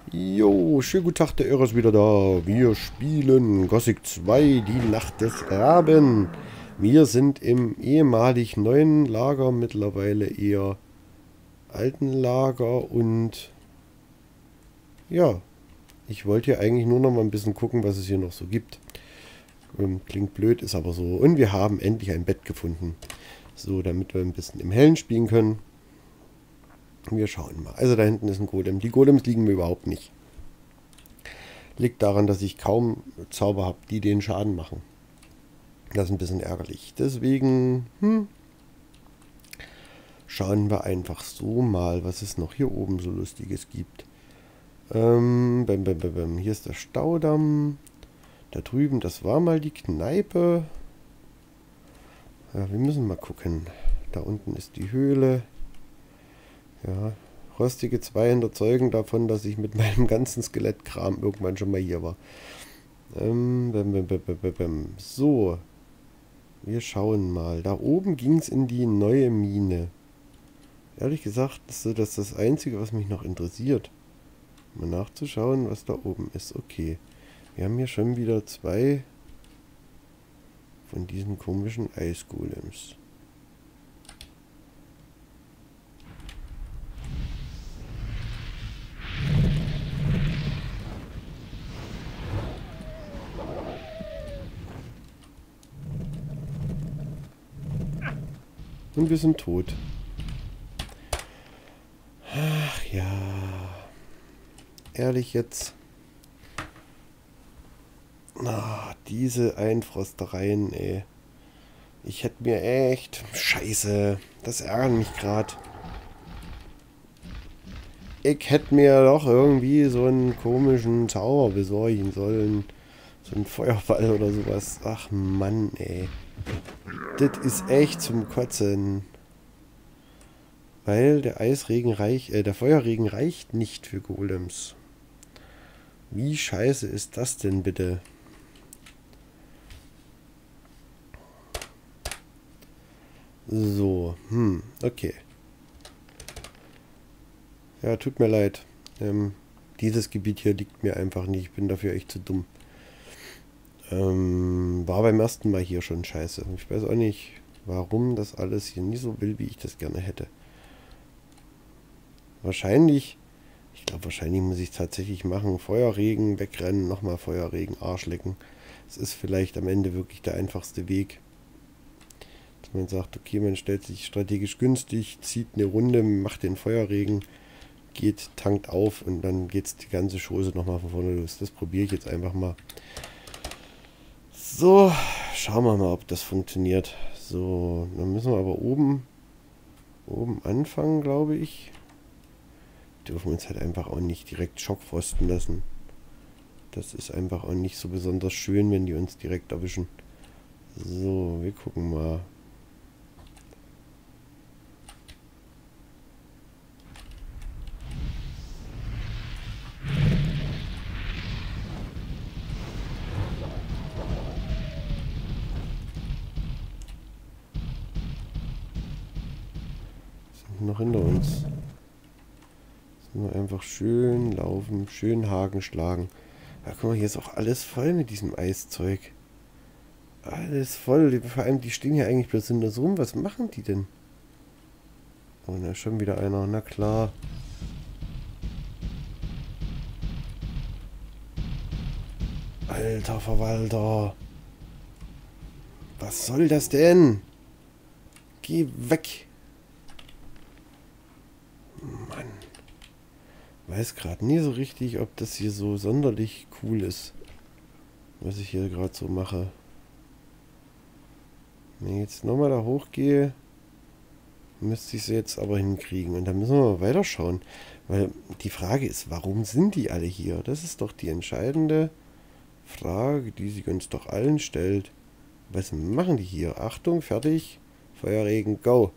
Jo, schönen guten Tag, der Irre ist wieder da. Wir spielen Gothic 2, die Nacht des Raben. Wir sind im ehemalig neuen Lager, mittlerweile eher alten Lager und ja, ich wollte hier eigentlich nur noch mal ein bisschen gucken, was es hier noch so gibt. Klingt blöd, ist aber so. Und wir haben endlich ein Bett gefunden. So, damit wir ein bisschen im Hellen spielen können. Wir schauen mal. Also da hinten ist ein Golem. Die Golems liegen mir überhaupt nicht. Liegt daran, dass ich kaum Zauber habe, die den Schaden machen. Das ist ein bisschen ärgerlich. Deswegen schauen wir einfach so mal, was es noch hier oben so Lustiges gibt. Hier ist der Staudamm. Da drüben, das war mal die Kneipe. Ja, wir müssen mal gucken. Da unten ist die Höhle. Ja, rostige 200 zeugen davon, dass ich mit meinem ganzen Skelettkram irgendwann schon mal hier war. So, wir schauen mal. Da oben ging es in die neue Mine. Ehrlich gesagt, ist das Einzige, was mich noch interessiert. Mal nachzuschauen, was da oben ist. Okay, wir haben hier schon wieder 2 von diesen komischen Eisgolems. Und wir sind tot. Ach ja. Ehrlich jetzt. Diese Einfrostereien, ey. Ich hätte mir echt... Scheiße. Das ärgert mich gerade. Ich hätte mir doch irgendwie so einen komischen Zauber besorgen sollen. So ein Feuerball oder sowas. Ach Mann, ey. Das ist echt zum Kotzen. Weil der der Feuerregen reicht nicht für Golems. Wie scheiße ist das denn bitte? So, okay. Ja, tut mir leid. Dieses Gebiet hier liegt mir einfach nicht. Ich bin dafür echt zu dumm. War beim ersten Mal hier schon scheiße. Ich weiß auch nicht, warum das alles hier nie so will, wie ich das gerne hätte. Wahrscheinlich, ich glaube, wahrscheinlich muss ich es tatsächlich machen. Feuerregen, wegrennen, nochmal Feuerregen, Arsch lecken. Es ist vielleicht am Ende wirklich der einfachste Weg. Dass man sagt, okay, man stellt sich strategisch günstig, zieht eine Runde, macht den Feuerregen, geht, tankt auf und dann geht die ganze Chose nochmal von vorne los. Das probiere ich jetzt einfach mal. So, schauen wir mal, ob das funktioniert. So, dann müssen wir aber oben anfangen, glaube ich. Dürfen uns halt einfach auch nicht direkt schockfrosten lassen. Das ist einfach auch nicht so besonders schön, wenn die uns direkt erwischen. So, wir gucken mal. Sind noch hinter uns. Sind wir einfach schön laufen, schön Haken schlagen. Ja, guck mal, hier ist auch alles voll mit diesem Eiszeug. Alles voll. Vor allem, die stehen hier eigentlich bloß nur so rum. Was machen die denn? Oh, da ist schon wieder einer. Na klar. Alter Verwalter. Was soll das denn? Geh weg. Mann. Weiß gerade nie so richtig, ob das hier so sonderlich cool ist. Was ich hier gerade so mache. Wenn ich jetzt nochmal da hochgehe, müsste ich es jetzt aber hinkriegen. Und dann müssen wir mal weiterschauen. Weil die Frage ist, warum sind die alle hier? Das ist doch die entscheidende Frage, die sich uns doch allen stellt. Was machen die hier? Achtung, fertig. Feuerregen, go.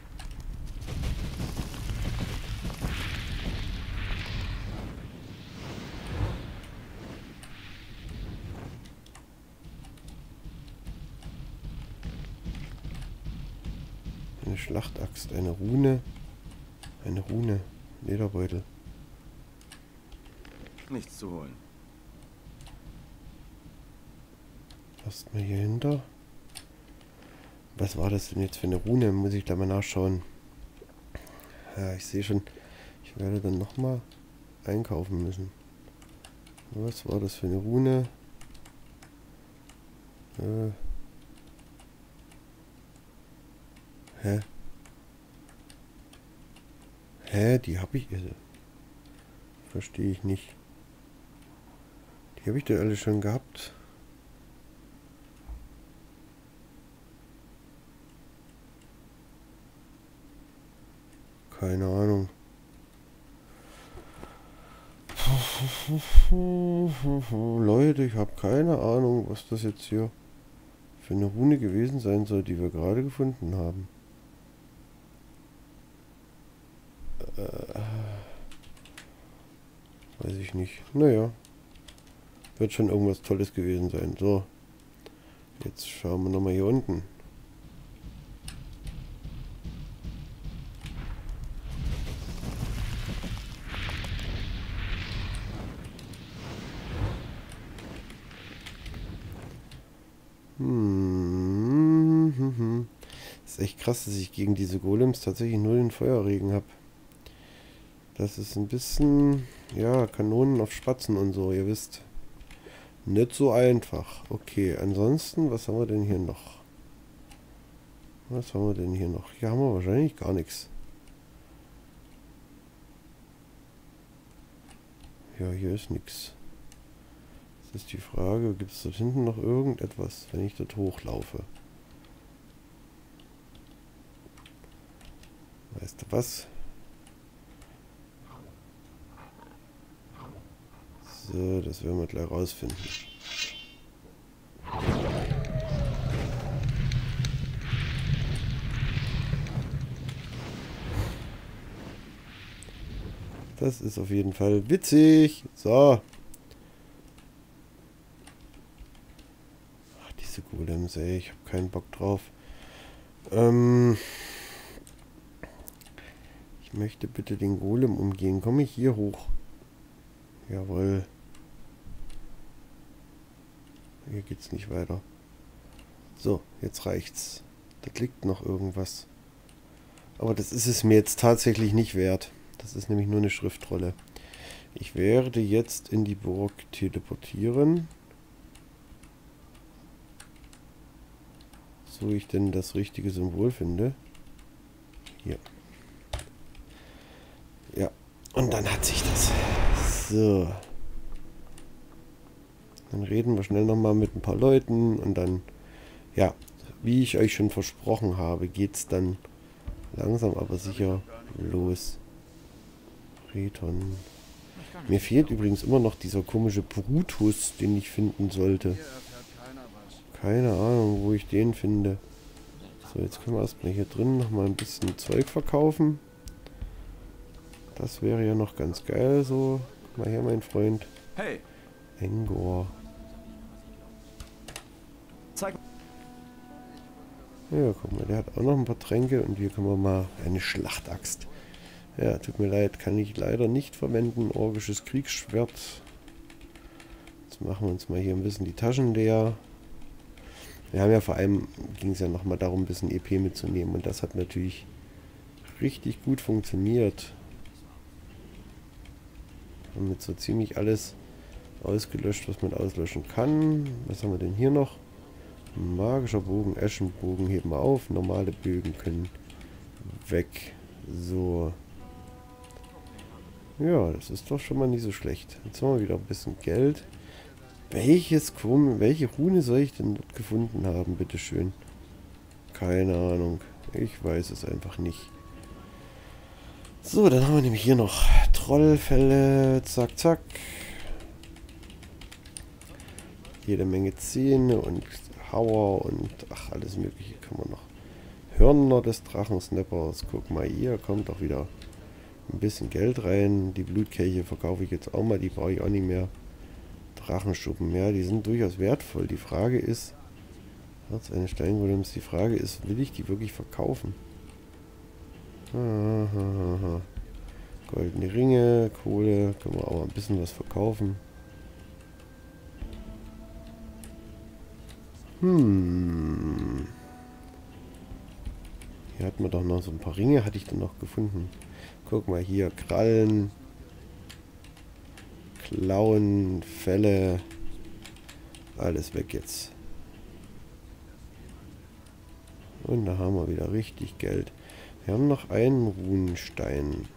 Eine Schlachtaxt, eine Rune. Eine Rune. Lederbeutel. Nichts zu holen. Erstmal hier hinter. Was war das denn jetzt für eine Rune? Muss ich da mal nachschauen. Ja, ich sehe schon. Ich werde dann nochmal einkaufen müssen. Was war das für eine Rune? Hä? Hä? Die habe ich... Verstehe ich nicht. Die habe ich doch alle schon gehabt. Keine Ahnung. Leute, ich habe keine Ahnung, was das jetzt hier für eine Rune gewesen sein soll, die wir gerade gefunden haben. Weiß ich nicht. Naja. Wird schon irgendwas Tolles gewesen sein. So. Jetzt schauen wir nochmal hier unten. Ist echt krass, dass ich gegen diese Golems tatsächlich nur den Feuerregen habe. Das ist ein bisschen, ja, Kanonen auf Spatzen und so, ihr wisst. Nicht so einfach. Okay, ansonsten, was haben wir denn hier noch? Was haben wir denn hier noch? Hier haben wir wahrscheinlich gar nichts. Ja, hier ist nichts. Das ist die Frage, gibt es dort hinten noch irgendetwas, wenn ich dort hochlaufe? Weißt du was? So, das werden wir gleich rausfinden. Das ist auf jeden Fall witzig. So. Ach, diese Golems, ey, ich habe keinen Bock drauf. Ich möchte bitte den Golem umgehen. Komme ich hier hoch? Jawohl. Hier geht's nicht weiter. So, jetzt reicht's. Da liegt noch irgendwas. Aber das ist es mir jetzt tatsächlich nicht wert. Das ist nämlich nur eine Schriftrolle. Ich werde jetzt in die Burg teleportieren. So ich denn das richtige Symbol finde. Hier. Ja. Und dann hat sich das. So. Dann reden wir schnell nochmal mit ein paar Leuten und dann, ja, wie ich euch schon versprochen habe, geht's dann langsam aber sicher los. Reton. Mir fehlt übrigens immer noch dieser komische Brutus, den ich finden sollte. Keine Ahnung, wo ich den finde. So, jetzt können wir erstmal hier drin nochmal ein bisschen Zeug verkaufen. Das wäre ja noch ganz geil, so. Mal her, mein Freund. Hey! Engor. Zeig. Ja, guck mal, der hat auch noch ein paar Tränke und hier können wir mal eine Schlachtaxt. Ja, tut mir leid, kann ich leider nicht verwenden. Orgisches Kriegsschwert. Jetzt machen wir uns mal hier ein bisschen die Taschen leer. Wir haben ja vor allem, ging es ja nochmal darum, ein bisschen EP mitzunehmen und das hat natürlich richtig gut funktioniert. Haben jetzt so ziemlich alles ausgelöscht, was man auslöschen kann. Was haben wir denn hier noch? Magischer Bogen, Eschenbogen heben wir auf. Normale Bögen können weg. So. Ja, das ist doch schon mal nicht so schlecht. Jetzt haben wir wieder ein bisschen Geld. Welche Rune soll ich denn dort gefunden haben, bitteschön? Keine Ahnung. Ich weiß es einfach nicht. So, dann haben wir nämlich hier noch Trollfälle. Zack, zack. Jede Menge Zähne und Hauer und ach, alles mögliche kann man noch. Hörner des Drachensnappers. Guck mal, hier kommt auch wieder ein bisschen Geld rein. Die Blutkelche verkaufe ich jetzt auch mal. Die brauche ich auch nicht mehr. Drachenschuppen, ja, die sind durchaus wertvoll. Die Frage ist, Herz eines Steingolems, die Frage ist, will ich die wirklich verkaufen? Goldene Ringe, Kohle, können wir auch mal ein bisschen was verkaufen. Hier hatten wir doch noch so ein paar Ringe, hatte ich dann noch gefunden. Guck mal hier, Krallen, Klauen, Felle, alles weg jetzt. Und da haben wir wieder richtig Geld. Wir haben noch einen Runenstein.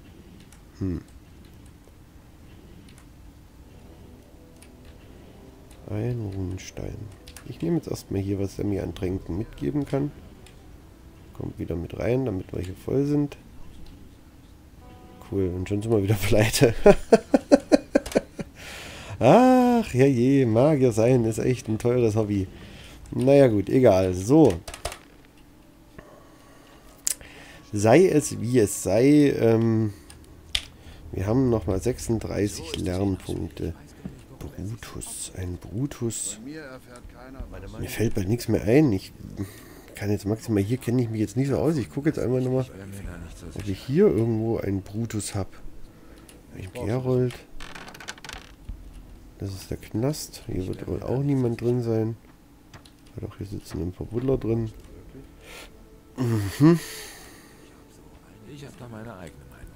Ein Runenstein. Ich nehme jetzt erstmal hier, was er mir an Tränken mitgeben kann. Kommt wieder mit rein, damit wir hier voll sind. Cool, und schon sind wir wieder pleite. Ach, herrje, Magier sein ist echt ein teures Hobby. Naja gut, egal. So. Sei es wie es sei. Wir haben nochmal 36 Lernpunkte. Brutus, ein Brutus. Mir fällt bald nichts mehr ein. Ich kann jetzt maximal, hier kenne ich mich jetzt nicht so aus. Ich gucke jetzt einfach nochmal, ob ich hier irgendwo einen Brutus habe. Ein Gerold. Das ist der Knast. Hier wird wohl auch niemand drin sein. Ja, doch, hier sitzen ein paar Buddler drin. Ich habe da meine eigene Meinung.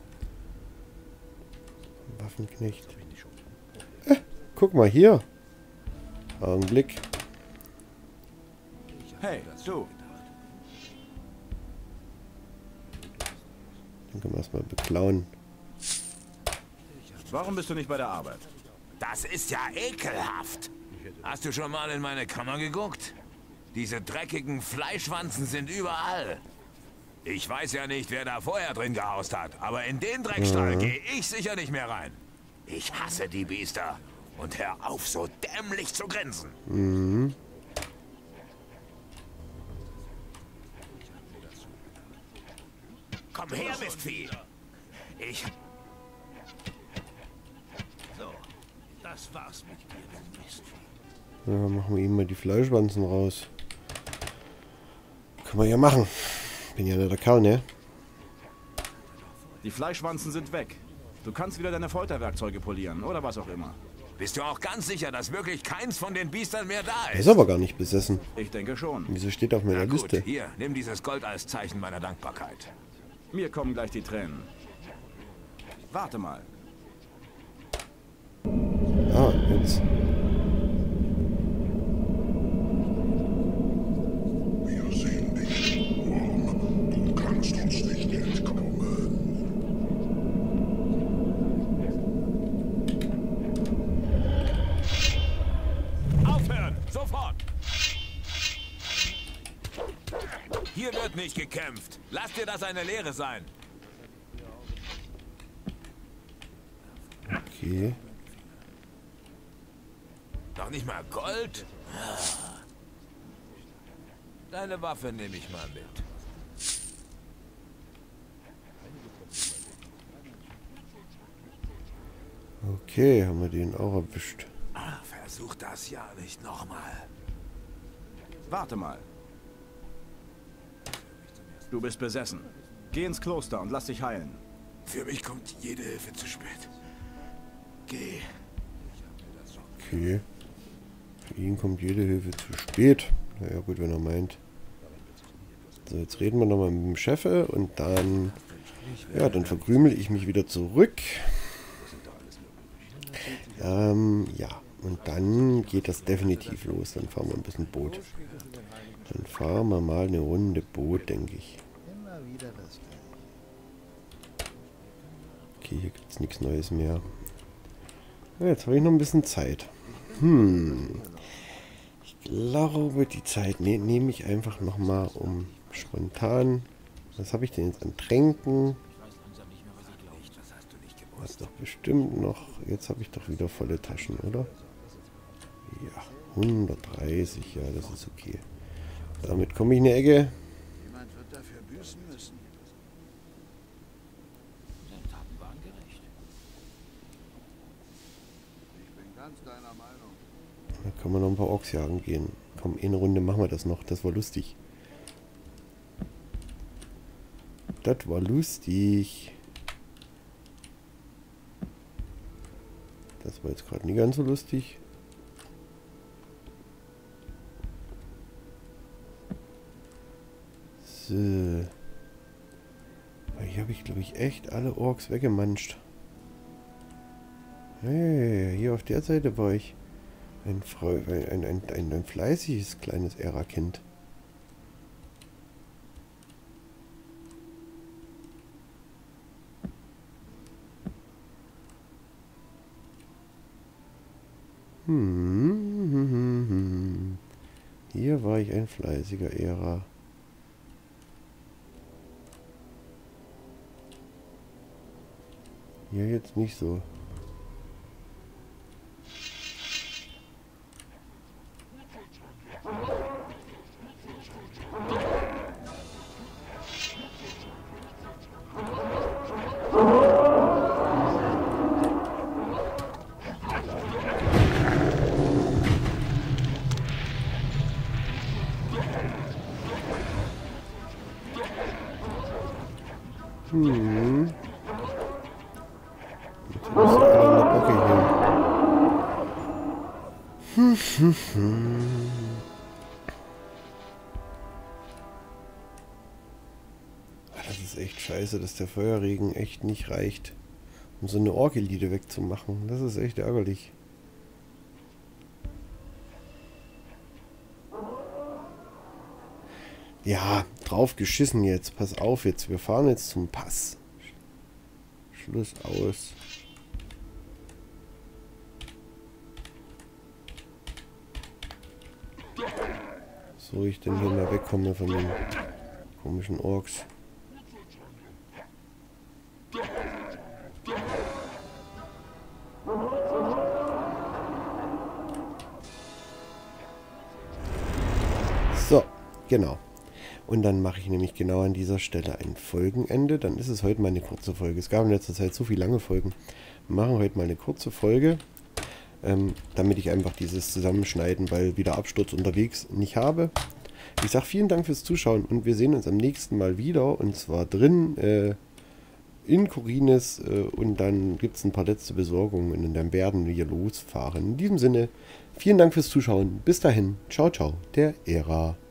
Waffenknecht. Guck mal hier. Augenblick. Hey, du. Den können wir erstmal beklauen. Warum bist du nicht bei der Arbeit? Das ist ja ekelhaft. Hast du schon mal in meine Kammer geguckt? Diese dreckigen Fleischwanzen sind überall. Ich weiß ja nicht, wer da vorher drin gehaust hat, aber in den Dreckstall gehe ich sicher nicht mehr rein. Ich hasse die Biester. Und hör auf, so dämlich zu grinsen. Komm her, Mistvieh. So, das war's mit dir, du Mistvieh. Ja, machen wir ihm mal die Fleischwanzen raus. Kann man ja machen. Bin ja nicht der Kerl, ne? Die Fleischwanzen sind weg. Du kannst wieder deine Folterwerkzeuge polieren oder was auch immer. Bist du auch ganz sicher, dass wirklich keins von den Biestern mehr da Er ist? ist aber gar nicht besessen. Ich denke schon. Wieso steht auf meiner Na gut, Liste? hier, nimm dieses Gold als Zeichen meiner Dankbarkeit. Mir kommen gleich die Tränen. Warte mal. Ah, jetzt. Wir sehen dich, Wurm. Du kannst uns nicht entkommen. Aufhören! Sofort! Hier wird nicht gekämpft. Lass dir das eine Lehre sein. Okay. Noch nicht mal Gold? Deine Waffe nehme ich mal mit. Okay, haben wir den auch erwischt. Versuch das ja nicht nochmal. Warte mal. Du bist besessen. Geh ins Kloster und lass dich heilen. Für mich kommt jede Hilfe zu spät. Geh. Okay. Für ihn kommt jede Hilfe zu spät. Naja gut, wenn er meint. So, jetzt reden wir nochmal mit dem Chef und dann... Ja, dann verkrümel ich mich wieder zurück. Ja, und dann geht das definitiv los. Dann fahren wir ein bisschen Boot. Dann fahren wir mal eine Runde Boot, denke ich. Okay, hier gibt es nichts Neues mehr. Ja, jetzt habe ich noch ein bisschen Zeit. Ich glaube, die Zeit nehme ich einfach nochmal um spontan. Was habe ich denn jetzt an Tränken? Was doch bestimmt noch. Jetzt habe ich doch wieder volle Taschen, oder? Ja, 130, ja, das ist okay. Damit komme ich in die Ecke. Jemand wird dafür büßen müssen. Ich bin ganz deiner Meinung. Da kann man noch ein paar Orks jagen gehen. Komm, eine Runde machen wir das noch. Das war lustig. Das war lustig. Das war jetzt gerade nicht ganz so lustig. So. Hier habe ich, glaube ich, echt alle Orks weggemanscht. Hey, hier auf der Seite war ich ein fleißiges kleines Ära-Kind. Hier war ich ein fleißiger Ära. Hier jetzt nicht so. Jetzt müssen alle in der Bocke hier. Das ist echt scheiße, dass der Feuerregen echt nicht reicht, um so eine Ork-Elite wegzumachen. Das ist echt ärgerlich. Ja, drauf geschissen jetzt. Pass auf jetzt. Wir fahren jetzt zum Pass. Schluss aus. So ich denn hier mal wegkomme von den komischen Orks. So, genau. Und dann mache ich nämlich genau an dieser Stelle ein Folgenende. Dann ist es heute mal eine kurze Folge. Es gab in letzter Zeit so viele lange Folgen. Wir machen heute mal eine kurze Folge, damit ich einfach dieses Zusammenschneiden, weil wieder Absturz unterwegs, nicht habe. Ich sage vielen Dank fürs Zuschauen und wir sehen uns am nächsten Mal wieder. Und zwar drin in Khorinis und dann gibt es ein paar letzte Besorgungen und dann werden wir losfahren. In diesem Sinne, vielen Dank fürs Zuschauen. Bis dahin. Ciao, ciao. Der Ära.